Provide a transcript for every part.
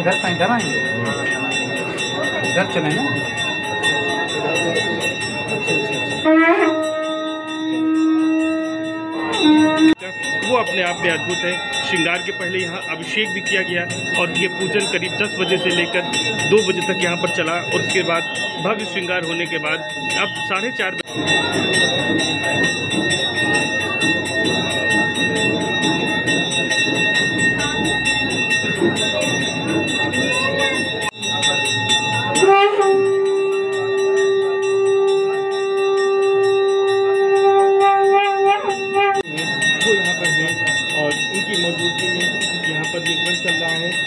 इधर आएंगे, इधर चले ना। वो अपने आप में अद्भुत है। श्रृंगार के पहले यहाँ अभिषेक भी किया गया और ये पूजन करीब 10 बजे से लेकर 2 बजे तक यहाँ पर चला और उसके बाद भव्य श्रृंगार होने के बाद अब 4:30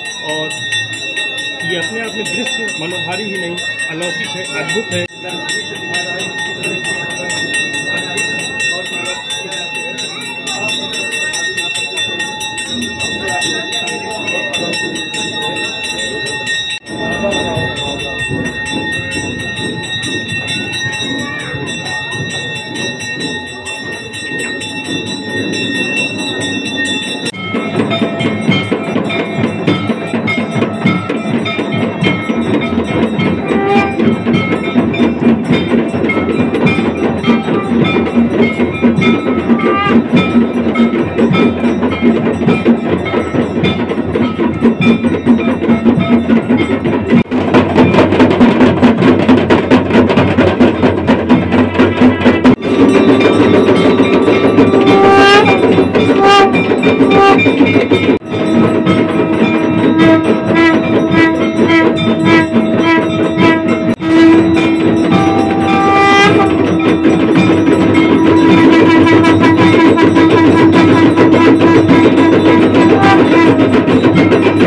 ये अपने आप में दृश्य मनोहारी ही नहीं, अलौकिक है, अद्भुत है।